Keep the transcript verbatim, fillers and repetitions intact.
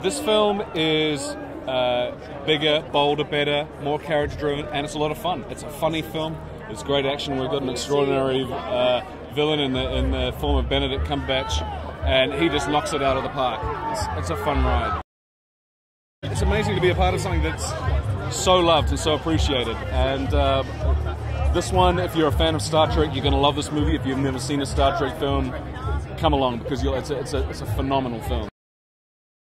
This film is uh, bigger, bolder, better, more character-driven, and it's a lot of fun. It's a funny film. It's great action. We've got an extraordinary uh, villain in the in the form of Benedict Cumberbatch, and he just knocks it out of the park. It's, it's a fun ride. It's amazing to be a part of something that's so loved and so appreciated. And uh, this one, if you're a fan of Star Trek, you're going to love this movie. If you've never seen a Star Trek film, come along, because you'll, it's, a, it's, a, it's a phenomenal film.